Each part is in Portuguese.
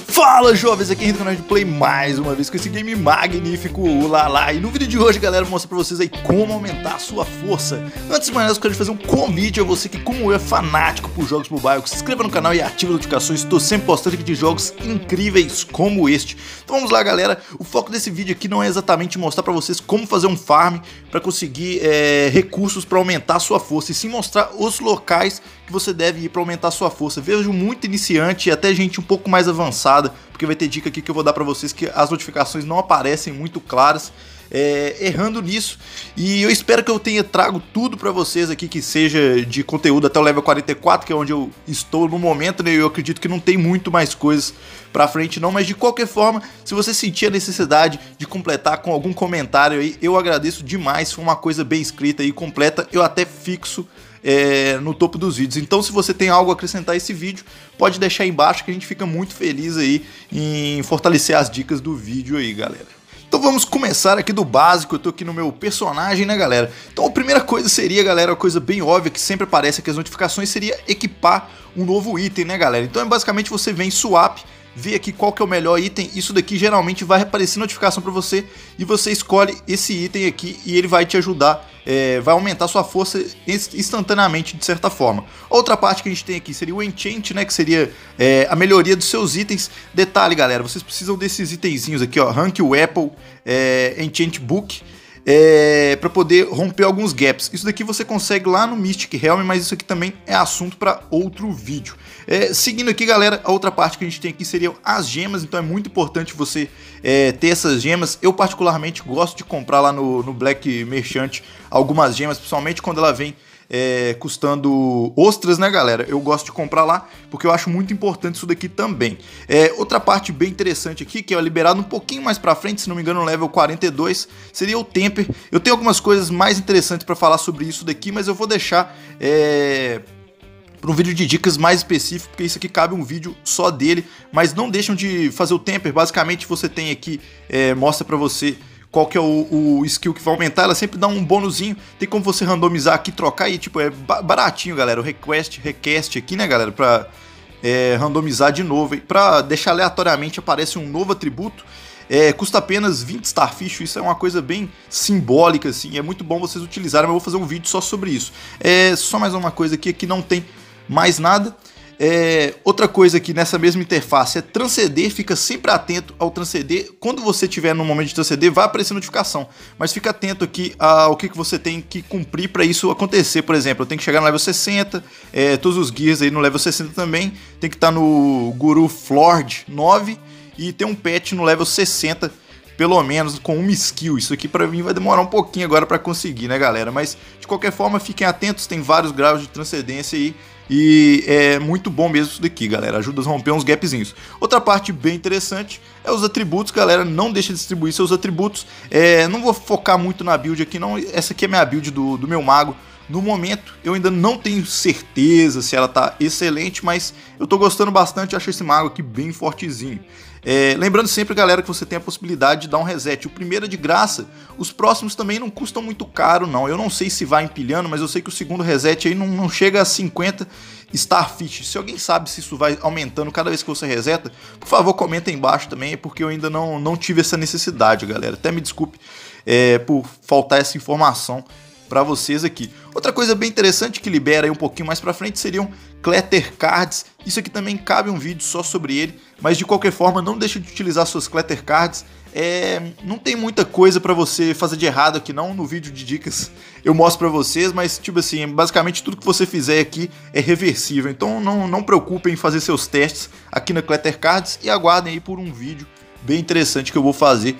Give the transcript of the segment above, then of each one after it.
Fala jovens, aqui é Henrique do canal de Play mais uma vez com esse game magnífico, ulala. E no vídeo de hoje, galera, eu vou mostrar pra vocês aí como aumentar a sua força. Antes de mais nada, eu quero fazer um convite a você que, como eu, é fanático por jogos mobile, que se inscreva no canal e ative as notificações. Estou sempre postando aqui de jogos incríveis como este. Então vamos lá, galera. O foco desse vídeo aqui não é exatamente mostrar pra vocês como fazer um farm pra conseguir recursos pra aumentar a sua força, e sim mostrar os locais que você deve ir para aumentar a sua força. Vejo muito iniciante e até gente um pouco mais avançada, porque vai ter dica aqui que eu vou dar para vocês que as notificações não aparecem muito claras, errando nisso. E eu espero que eu tenha trago tudo para vocês aqui que seja de conteúdo até o level 44, que é onde eu estou no momento, né? Eu acredito que não tem muito mais coisas pra frente não, mas de qualquer forma, se você sentir a necessidade de completar com algum comentário aí, eu agradeço demais. Se for uma coisa bem escrita e completa, eu até fixo no topo dos vídeos. Então, se você tem algo a acrescentar a esse vídeo, pode deixar aí embaixo, que a gente fica muito feliz aí em fortalecer as dicas do vídeo aí, galera. Então vamos começar aqui do básico. Eu tô aqui no meu personagem, né, galera? Então a primeira coisa seria, galera, uma coisa bem óbvia que sempre aparece aqui as notificações, seria equipar um novo item, né, galera? Então basicamente você vem em swap, vê aqui qual que é o melhor item. Isso daqui geralmente vai aparecer notificação para você e você escolhe esse item aqui e ele vai te ajudar, vai aumentar sua força instantaneamente, de certa forma. Outra parte que a gente tem aqui seria o enchant, né, que seria a melhoria dos seus itens. Detalhe, galera, vocês precisam desses itenzinhos aqui, ó, Rank Weapon, Enchant Book, para poder romper alguns gaps. Isso daqui você consegue lá no Mystic Realm, mas isso aqui também é assunto para outro vídeo. Seguindo aqui, galera, a outra parte que a gente tem aqui seriam as gemas. Então é muito importante você ter essas gemas. Eu particularmente gosto de comprar lá no Black Merchant algumas gemas, principalmente quando ela vem custando ostras, né, galera? Eu gosto de comprar lá porque eu acho muito importante isso daqui também. Outra parte bem interessante aqui, que é liberado um pouquinho mais pra frente, se não me engano no level 42, seria o Temper. Eu tenho algumas coisas mais interessantes pra falar sobre isso daqui, mas eu vou deixar para um vídeo de dicas mais específico, porque isso aqui cabe um vídeo só dele. Mas não deixam de fazer o Temper. Basicamente você tem aqui, mostra pra você qual que é o skill que vai aumentar. Ela sempre dá um bônusinho. Tem como você randomizar aqui, trocar e tipo, é baratinho, galera. O request aqui, né, galera, pra randomizar de novo. Pra deixar aleatoriamente, aparece um novo atributo. Custa apenas 20 Starfish. Isso é uma coisa bem simbólica, assim. É muito bom vocês utilizarem, mas eu vou fazer um vídeo só sobre isso. Só mais uma coisa aqui, que não tem mais nada. Outra coisa aqui nessa mesma interface é transcender. Fica sempre atento ao transcender. Quando você estiver no momento de transcender, vai aparecer notificação, mas fica atento aqui ao que você tem que cumprir para isso acontecer. Por exemplo, eu tenho que chegar no level 60, todos os gears aí no level 60 também. Tem que estar no Guru Flord 9 e tem um pet no level 60, pelo menos com uma skill. Isso aqui pra mim vai demorar um pouquinho agora pra conseguir, né, galera? Mas de qualquer forma, fiquem atentos, tem vários graus de transcendência aí. E é muito bom mesmo isso daqui, galera. Ajuda a romper uns gapzinhos. Outra parte bem interessante é os atributos, galera. Não deixe de distribuir seus atributos. Não vou focar muito na build aqui, não. Essa aqui é a minha build do meu mago. No momento, eu ainda não tenho certeza se ela tá excelente, mas eu tô gostando bastante. Eu acho esse mago aqui bem fortezinho. Lembrando sempre, galera, que você tem a possibilidade de dar um reset. O primeiro é de graça, os próximos também não custam muito caro, não. Eu não sei se vai empilhando, mas eu sei que o segundo reset aí não chega a 50 Starfish. Se alguém sabe se isso vai aumentando cada vez que você reseta, por favor, comenta aí embaixo também, porque eu ainda não tive essa necessidade, galera. Até me desculpe por faltar essa informação para vocês aqui. Outra coisa bem interessante que libera aí um pouquinho mais para frente seriam Clatter Cards. Isso aqui também cabe um vídeo só sobre ele, mas de qualquer forma não deixe de utilizar suas Clatter Cards. Não tem muita coisa para você fazer de errado aqui não. No vídeo de dicas eu mostro para vocês, mas tipo assim, basicamente tudo que você fizer aqui é reversível. Então não preocupem em fazer seus testes aqui na Clatter Cards e aguardem aí por um vídeo bem interessante que eu vou fazer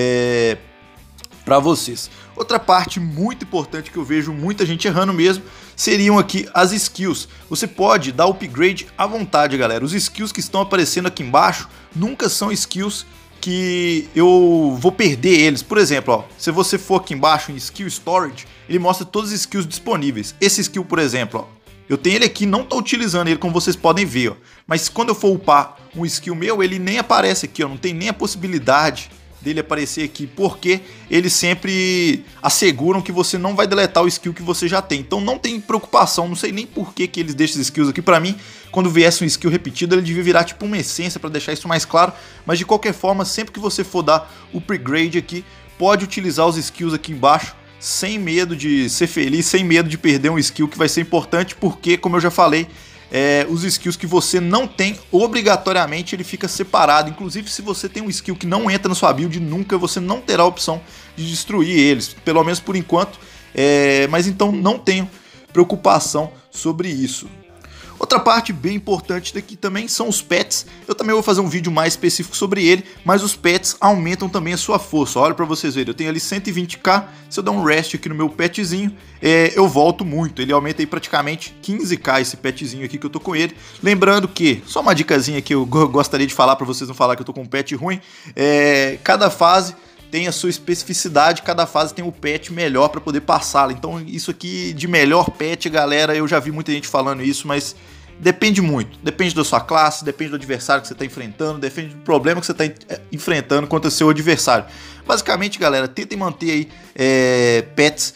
para vocês. Outra parte muito importante que eu vejo muita gente errando mesmo seriam aqui as skills. Você pode dar upgrade à vontade, galera. Os skills que estão aparecendo aqui embaixo nunca são skills que eu vou perder eles. Por exemplo, ó, se você for aqui embaixo em Skill Storage, ele mostra todas as skills disponíveis. Esse skill, por exemplo, ó, eu tenho ele aqui, não estou utilizando ele, como vocês podem ver, ó. Mas quando eu for upar um skill meu, ele nem aparece aqui, ó, não tem nem a possibilidade dele aparecer aqui, porque eles sempre asseguram que você não vai deletar o skill que você já tem. Então não tem preocupação, não sei nem por que eles deixam esses skills aqui. Pra mim, quando viesse um skill repetido, ele devia virar tipo uma essência pra deixar isso mais claro. Mas de qualquer forma, sempre que você for dar o upgrade aqui, pode utilizar os skills aqui embaixo, sem medo de ser feliz, sem medo de perder um skill que vai ser importante, porque, como eu já falei, os skills que você não tem, obrigatoriamente ele fica separado. Inclusive, se você tem um skill que não entra na sua build, nunca você não terá a opção de destruir eles, pelo menos por enquanto. Mas então não tenho preocupação sobre isso. Outra parte bem importante daqui também são os pets. Eu também vou fazer um vídeo mais específico sobre ele, mas os pets aumentam também a sua força. Olha pra vocês verem, eu tenho ali 120k, se eu dar um rest aqui no meu petzinho, eu volto muito. Ele aumenta aí praticamente 15k esse petzinho aqui que eu tô com ele. Lembrando que, só uma dicasinha que eu gostaria de falar pra vocês não falar que eu tô com um pet ruim, cada fase tem a sua especificidade, cada fase tem o pet melhor para poder passá-la. Então isso aqui de melhor pet, galera, eu já vi muita gente falando isso, mas depende muito. Depende da sua classe, depende do adversário que você está enfrentando, depende do problema que você está enfrentando contra o seu adversário. Basicamente, galera, tentem manter aí pets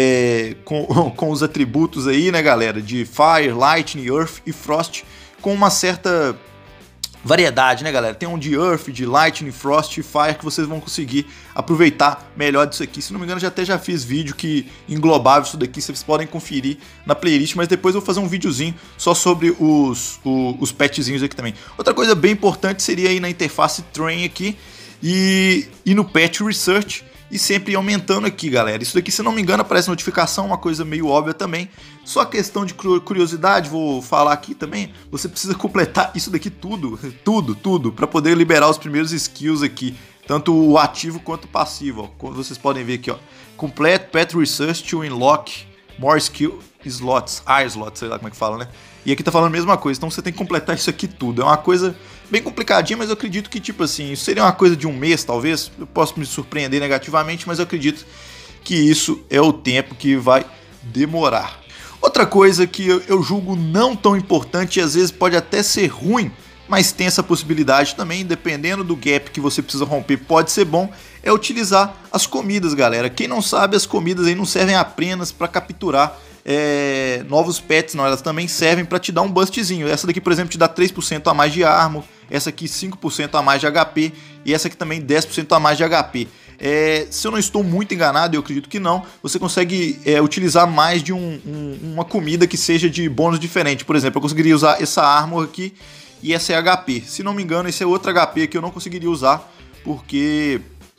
com os atributos aí, né, galera, de Fire, Lightning, Earth e Frost, com uma certa variedade, né, galera? Tem um de Earth, de Lightning, Frost e Fire que vocês vão conseguir aproveitar melhor disso aqui. Se não me engano, já fiz vídeo que englobava isso daqui, vocês podem conferir na playlist, mas depois eu vou fazer um videozinho só sobre os petzinhos aqui também. Outra coisa bem importante seria aí na interface Train aqui e no Pet Research, e sempre aumentando aqui, galera. Isso daqui, se não me engano, aparece notificação, uma coisa meio óbvia também. Só questão de curiosidade, vou falar aqui também, você precisa completar isso daqui tudo, para poder liberar os primeiros skills aqui, tanto o ativo quanto o passivo, ó. Como vocês podem ver aqui, ó. Complete Pet Research to unlock more skill slots, slots, sei lá como é que fala, né? E aqui tá falando a mesma coisa, então você tem que completar isso aqui tudo. É uma coisa bem complicadinha, mas eu acredito que, tipo assim, isso seria uma coisa de um mês, talvez. Eu posso me surpreender negativamente, mas eu acredito que isso é o tempo que vai demorar. Outra coisa que eu julgo não tão importante e às vezes pode até ser ruim, mas tem essa possibilidade também, dependendo do gap que você precisa romper, pode ser bom, é utilizar as comidas, galera. Quem não sabe, as comidas aí não servem apenas para capturar novos pets, não, elas também servem para te dar um bustzinho. Essa daqui, por exemplo, te dá 3% a mais de armor, essa aqui 5% a mais de HP e essa aqui também 10% a mais de HP. Se eu não estou muito enganado, eu acredito que não, você consegue utilizar mais de uma comida que seja de bônus diferente. Por exemplo, eu conseguiria usar essa armor aqui e essa é HP. Se não me engano, esse é outro HP que eu não conseguiria usar, porque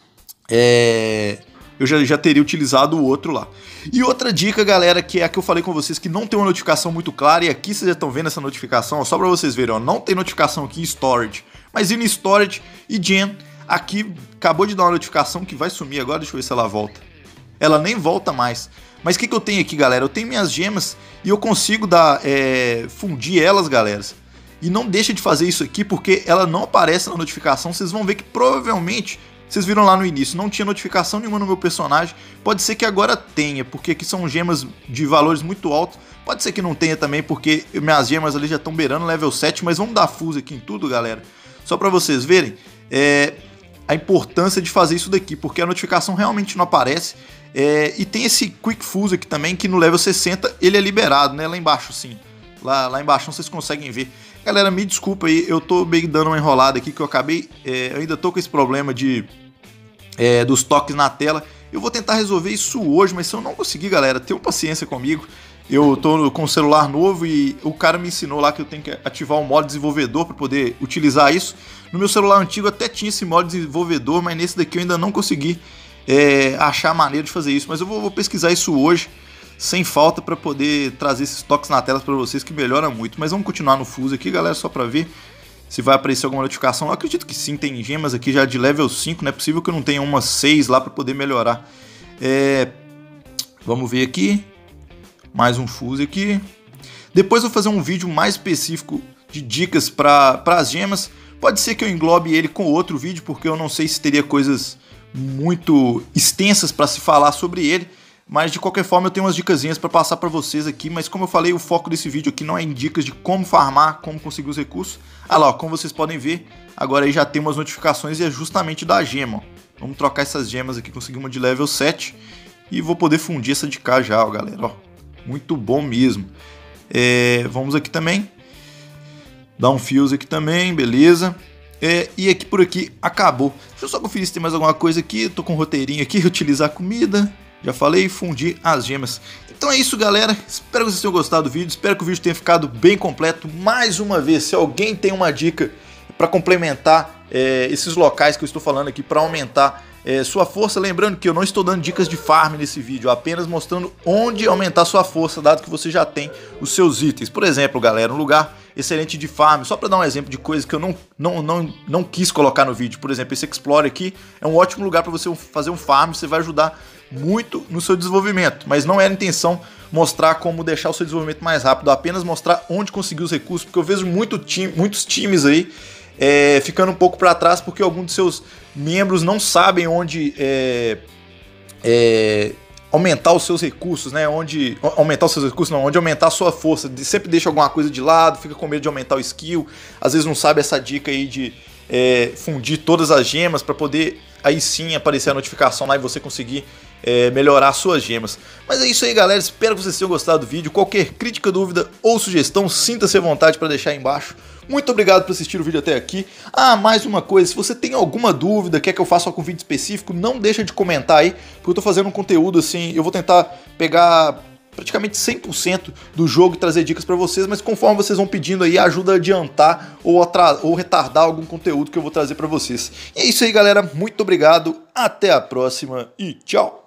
eu já teria utilizado o outro lá. E outra dica, galera, que é a que eu falei com vocês, que não tem uma notificação muito clara, e aqui vocês já estão vendo essa notificação, ó, só pra vocês verem, ó, não tem notificação aqui em Storage, mas indo em Storage e Gem, aqui acabou de dar uma notificação que vai sumir agora, deixa eu ver se ela volta. Ela nem volta mais. Mas o que eu tenho aqui, galera? Eu tenho minhas gemas e eu consigo fundir elas, galera. E não deixa de fazer isso aqui, porque ela não aparece na notificação. Vocês vão ver que provavelmente, vocês viram lá no início, não tinha notificação nenhuma no meu personagem. Pode ser que agora tenha, porque aqui são gemas de valores muito altos. Pode ser que não tenha também, porque minhas gemas ali já estão beirando level 7. Mas vamos dar fuse aqui em tudo, galera. Só para vocês verem a importância de fazer isso daqui, porque a notificação realmente não aparece. E tem esse Quick Fuse aqui também, que no level 60 ele é liberado, né? Lá embaixo sim. Lá embaixo vocês conseguem ver. Galera, me desculpa aí, eu tô meio dando uma enrolada aqui, que eu acabei... eu ainda tô com esse problema dos toques na tela. Eu vou tentar resolver isso hoje, mas se eu não conseguir, galera, tenham paciência comigo. Eu tô com um celular novo e o cara me ensinou lá que eu tenho que ativar o modo desenvolvedor para poder utilizar isso. No meu celular antigo até tinha esse modo desenvolvedor, mas nesse daqui eu ainda não consegui achar a maneira de fazer isso. Mas eu vou pesquisar isso hoje, sem falta, para poder trazer esses toques na tela para vocês, que melhora muito. Mas vamos continuar no Fuse aqui, galera, só para ver se vai aparecer alguma notificação. Eu acredito que sim, tem gemas aqui já de level 5, não é possível que eu não tenha umas 6 lá para poder melhorar. Vamos ver aqui. Mais um Fuse aqui. Depois eu vou fazer um vídeo mais específico de dicas para as gemas. Pode ser que eu englobe ele com outro vídeo, porque eu não sei se teria coisas muito extensas para se falar sobre ele. Mas de qualquer forma eu tenho umas dicasinhas para passar para vocês aqui. Mas como eu falei, o foco desse vídeo aqui não é em dicas de como farmar, como conseguir os recursos. Ah lá, ó, como vocês podem ver, agora aí já tem umas notificações e é justamente da gema. Ó. Vamos trocar essas gemas aqui, conseguir uma de level 7. E vou poder fundir essa de cá já, ó, galera. Ó, muito bom mesmo. Vamos aqui também. Dar um fuse aqui também, beleza. E aqui por aqui acabou. Deixa eu só conferir se tem mais alguma coisa aqui. Tô com um roteirinho aqui, utilizar comida. Já falei, fundir as gemas. Então é isso, galera. Espero que vocês tenham gostado do vídeo. Espero que o vídeo tenha ficado bem completo. Mais uma vez, se alguém tem uma dica para complementar esses locais que eu estou falando aqui, para aumentar sua força, lembrando que eu não estou dando dicas de farm nesse vídeo, apenas mostrando onde aumentar sua força, dado que você já tem os seus itens. Por exemplo, galera, um lugar excelente de farm, só para dar um exemplo de coisa que eu não quis colocar no vídeo. Por exemplo, esse Explorer aqui é um ótimo lugar para você fazer um farm, você vai ajudar muito no seu desenvolvimento, mas não era a intenção mostrar como deixar o seu desenvolvimento mais rápido, apenas mostrar onde conseguir os recursos, porque eu vejo muitos times aí ficando um pouco para trás porque alguns de seus membros não sabem onde aumentar os seus recursos, né? Onde aumentar a sua força. Sempre deixa alguma coisa de lado, fica com medo de aumentar o skill, às vezes não sabe essa dica aí de fundir todas as gemas para poder aí sim aparecer a notificação lá e você conseguir melhorar suas gemas. Mas é isso aí, galera, espero que vocês tenham gostado do vídeo. Qualquer crítica, dúvida ou sugestão, sinta-se à vontade para deixar aí embaixo. Muito obrigado por assistir o vídeo até aqui. Mais uma coisa, se você tem alguma dúvida, quer que eu faça algum vídeo específico, não deixa de comentar aí, porque eu tô fazendo um conteúdo assim, eu vou tentar pegar praticamente 100% do jogo e trazer dicas para vocês, mas conforme vocês vão pedindo aí, ajuda a adiantar ou retardar algum conteúdo que eu vou trazer para vocês. E é isso aí, galera, muito obrigado, até a próxima e tchau!